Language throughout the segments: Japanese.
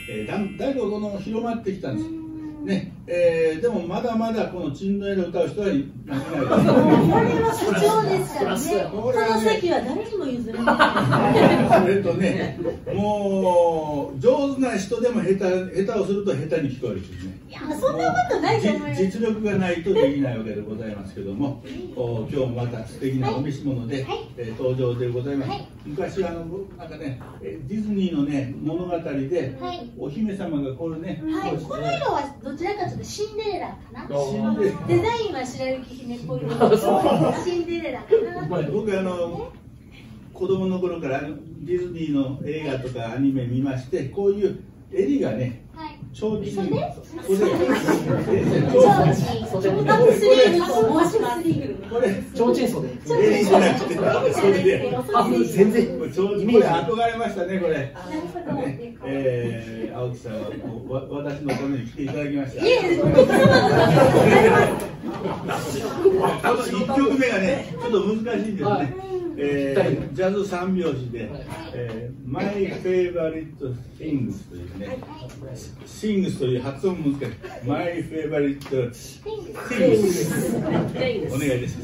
だいぶこの広まってきたんですね。でもまだまだこのチンドエルを歌う人はいないです。 これは不調ですからね。この席は誰にも譲れない。 もう上手な人でも下手をすると下手に聞こえるしね。 いや、そんなことないと思います。 実力がないとできないわけでございますけども、今日もまた素敵なお召し物で登場でございます。昔なんかね、ディズニーのね物語でお姫様がこれね、 この色はどちらかというとシンデレラかな。デザインは白雪姫っぽい色です。シンデレラかな。 僕子供の頃からディズニーの映画とかアニメ見まして、こういう襟がね、ちょうちん、これちょうちん袖、 襟じゃなくて袖で、 全然イメージ憧れましたね、これ。青木さんは私のために来ていただきました。1曲目がね、ちょっと難しいんですね。ジャズ三拍子で「My Favorite Things」というね、Things という発音難しい「My Favorite Things」お願いです。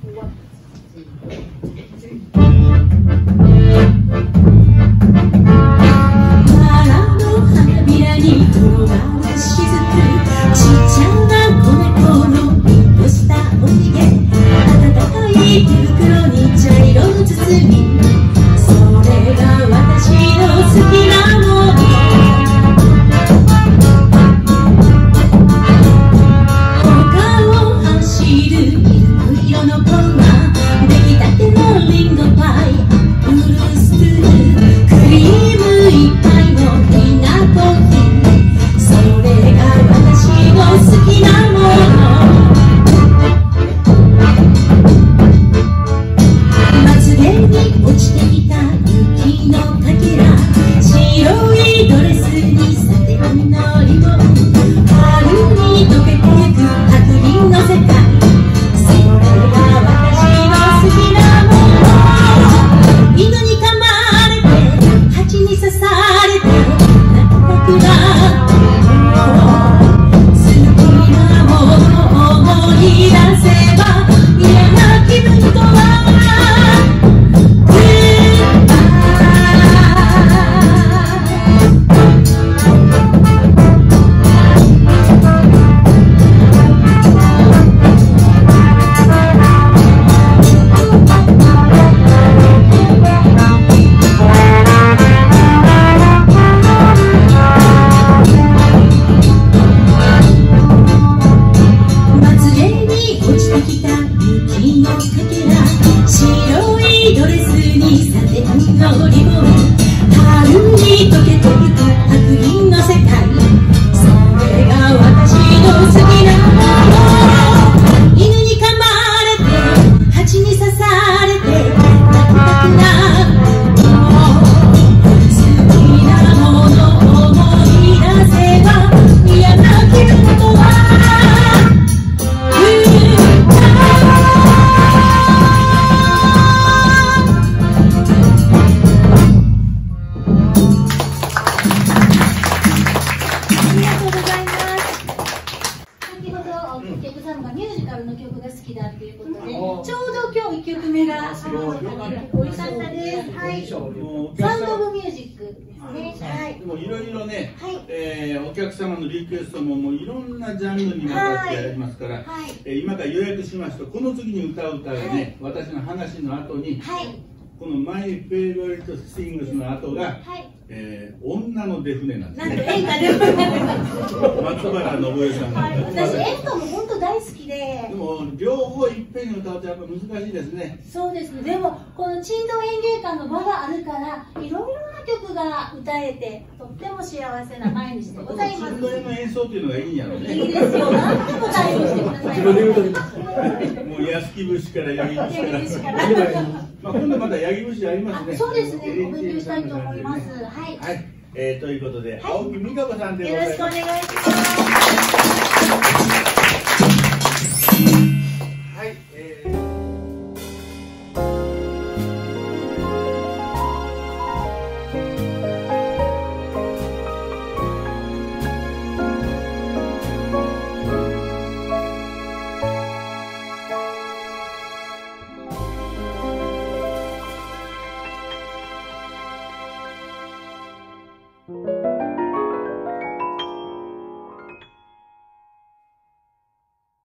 お客様のリクエストももういろんなジャンルにわたってやりますから、今から予約しますと、この次に歌う歌がね、私の話の後に、この「マイ・フェイバリット・シングス」の後が、女の出船なんですね。 演歌で松原信江さんが。 私演歌も本当大好きで。 でも両方いっぺんに歌うとやっぱ難しいですね。 そうですね。でもこの珍道演芸館の場があるから、いろいろな曲が歌えて、とっても幸せな毎日でございます。 珍道の演奏っていうのがいいんやろうね。 いいですよ。何でも対応してください。 もう安木節から八木節から。まあ今度また八木節ありますね。 そうですね。お勉強したいと思います。はい。 ということで、青木美香子さんでございます。 よろしくお願いします。 はい。 す。